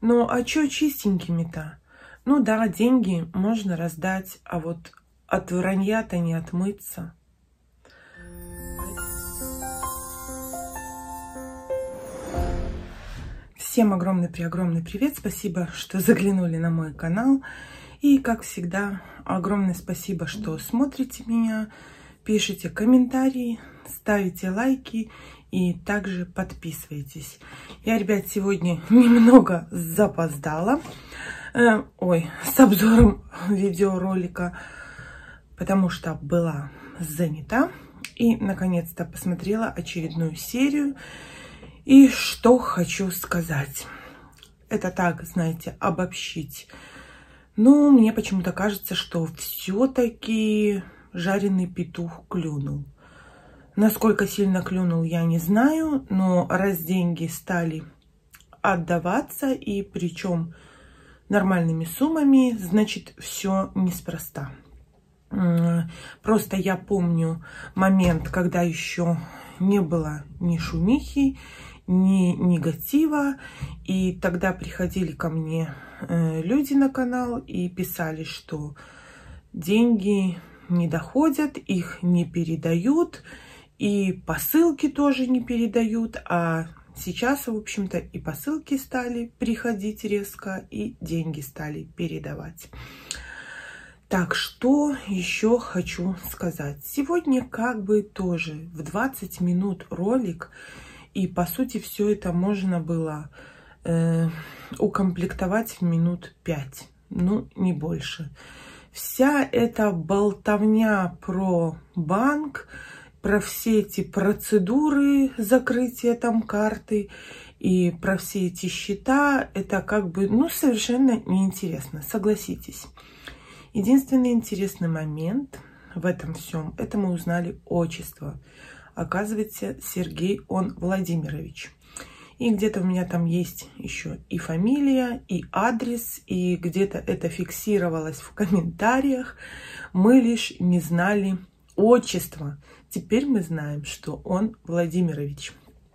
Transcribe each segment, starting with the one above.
Ну, а чё чистенькими-то? Ну да, деньги можно раздать, а вот от вранья-то не отмыться. Всем огромный привет. Спасибо, что заглянули на мой канал. И, как всегда, огромное спасибо, что смотрите меня, пишите комментарии, ставите лайки и также подписывайтесь. Я, ребят, сегодня немного запоздала. С обзором видеоролика, потому что была занята. И, наконец-то, посмотрела очередную серию. И что хочу сказать. Это так, знаете, обобщить. Но мне почему-то кажется, что все-таки жареный петух клюнул. Насколько сильно клюнул, я не знаю. Но раз деньги стали отдаваться, и причем нормальными суммами, значит, все неспроста. Просто я помню момент, когда еще не было ни шумихи, ни негатива. И тогда приходили ко мне люди на канал и писали, что деньги не доходят, их не передают, и посылки тоже не передают. А сейчас, в общем-то, и посылки стали приходить резко, и деньги стали передавать. Так, что еще хочу сказать. Сегодня как бы тоже в 20 минут ролик, и по сути все это можно было укомплектовать в минут 5, ну не больше. Вся эта болтовня про банк, про все эти процедуры закрытия там карты и про все эти счета, это как бы, ну, совершенно неинтересно, согласитесь. Единственный интересный момент в этом всем, это мы узнали отчество. Оказывается, Сергей он Владимирович. И где-то у меня там есть еще и фамилия, и адрес, и где-то это фиксировалось в комментариях. Мы лишь не знали отчество. Теперь мы знаем, что он Владимирович.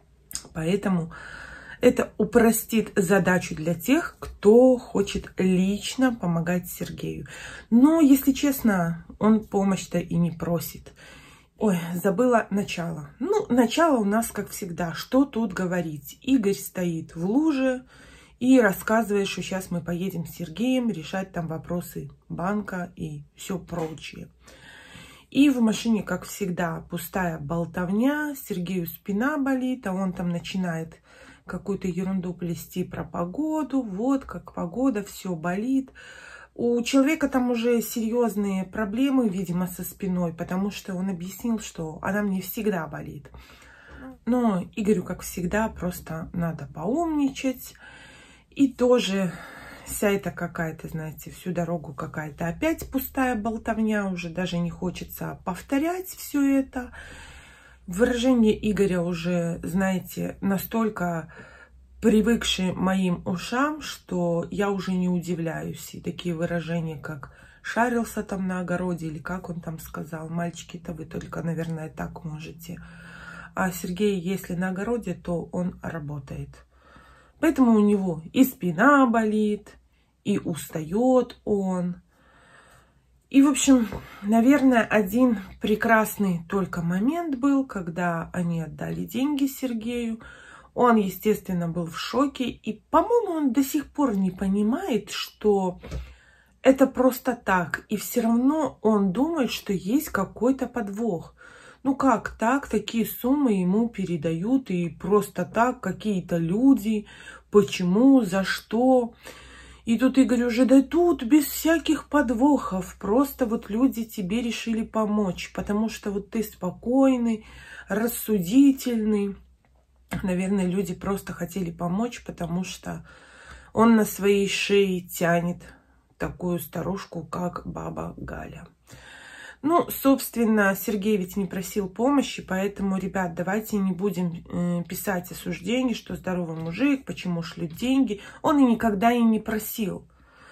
Поэтому это упростит задачу для тех, кто хочет лично помогать Сергею. Но, если честно, он помощь-то и не просит. Ой, забыла начало. Ну, начало у нас, как всегда. Что тут говорить? Игорь стоит в луже и рассказывает, что сейчас мы поедем с Сергеем решать там вопросы банка и все прочее. И в машине, как всегда, пустая болтовня. Сергею спина болит, а он там начинает какую-то ерунду плести про погоду. Вот как погода, все болит. У человека там уже серьезные проблемы, видимо, со спиной, потому что он объяснил, что она мне всегда болит. Но Игорю, как всегда, просто надо поумничать. И тоже вся эта какая-то, знаете, всю дорогу какая-то опять пустая болтовня. Уже даже не хочется повторять все это. Выражение Игоря уже, знаете, настолько привыкшие моим ушам, что я уже не удивляюсь. И такие выражения, как «шарился там на огороде», или как он там сказал, «мальчики-то вы только, наверное, так можете». А Сергей, если на огороде, то он работает. Поэтому у него и спина болит, и устает он. И, в общем, наверное, один прекрасный только момент был, когда они отдали деньги Сергею. Он, естественно, был в шоке. И, по-моему, он до сих пор не понимает, что это просто так. И все равно он думает, что есть какой-то подвох. Ну как так? Такие суммы ему передают. И просто так какие-то люди. Почему? За что? И тут Игорь уже, да тут без всяких подвохов. Просто вот люди тебе решили помочь. Потому что вот ты спокойный, рассудительный. Наверное, люди просто хотели помочь, потому что он на своей шее тянет такую старушку, как баба Галя. Ну, собственно, Сергей ведь не просил помощи, поэтому, ребят, давайте не будем писать осуждений, что здоровый мужик, почему шлют деньги. Он и никогда и не просил.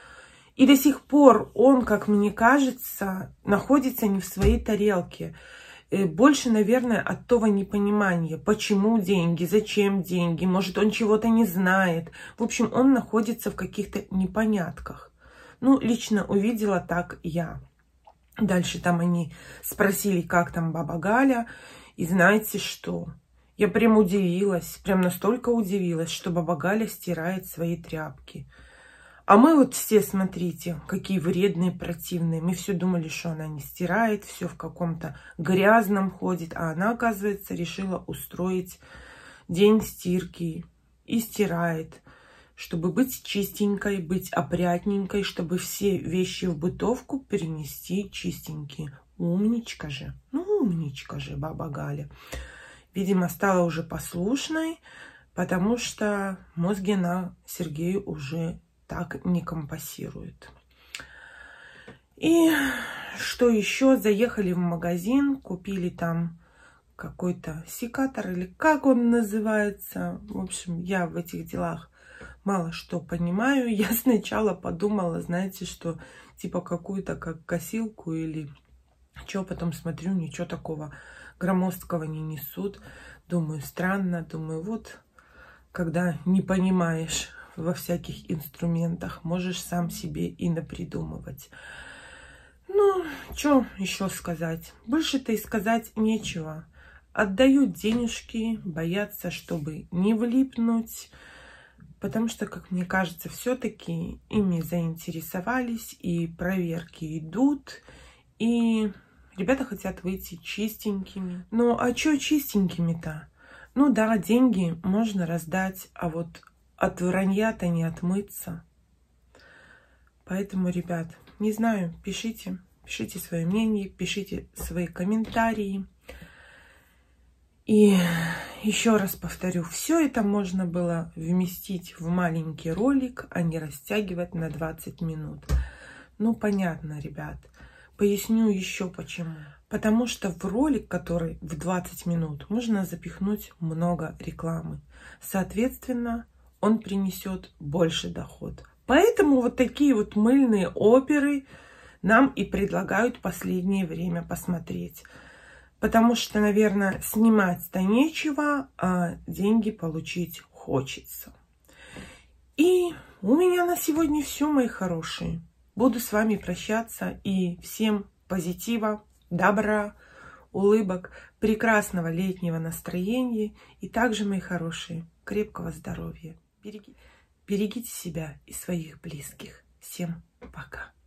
И до сих пор он, как мне кажется, находится не в своей тарелке. Больше, наверное, от того непонимания, почему деньги, зачем деньги, может, он чего-то не знает. В общем, он находится в каких-то непонятках. Ну, лично увидела так я. Дальше там они спросили, как там баба Галя. И знаете что? Я прям удивилась, прям настолько удивилась, что баба Галя стирает свои тряпки. А мы вот все, смотрите, какие вредные, противные. Мы все думали, что она не стирает, все в каком-то грязном ходит. А она, оказывается, решила устроить день стирки и стирает. Чтобы быть чистенькой, быть опрятненькой, чтобы все вещи в бытовку перенести чистенькие. Умничка же. Ну, умничка же, баба Галя. Видимо, стала уже послушной, потому что мозги на Сергею уже так не компасирует. И что еще? Заехали в магазин, купили там какой-то секатор, или как он называется. В общем, я в этих делах мало что понимаю. Я сначала подумала, знаете, что типа какую-то как косилку или что, потом смотрю, ничего такого громоздкого не несут. Думаю, странно, думаю, вот когда не понимаешь во всяких инструментах, можешь сам себе и напридумывать. Ну, что еще сказать? Больше-то и сказать нечего. Отдают денежки, боятся, чтобы не влипнуть, потому что, как мне кажется, все-таки ими заинтересовались, и проверки идут, и ребята хотят выйти чистенькими. Ну, а что чистенькими-то? Ну да, деньги можно раздать, а вот от вранья-то не отмыться. Поэтому, ребят, не знаю, пишите свое мнение, пишите свои комментарии. И еще раз повторю, все это можно было вместить в маленький ролик, а не растягивать на 20 минут. Ну, понятно, ребят. Поясню еще почему. Потому что в ролик, который в 20 минут, можно запихнуть много рекламы. Соответственно, он принесет больше доход. Поэтому вот такие вот мыльные оперы нам и предлагают в последнее время посмотреть. Потому что, наверное, снимать-то нечего, а деньги получить хочется. И у меня на сегодня все, мои хорошие. Буду с вами прощаться. И всем позитива, добра, улыбок, прекрасного летнего настроения. И также, мои хорошие, крепкого здоровья. Берегите себя и своих близких. Всем пока.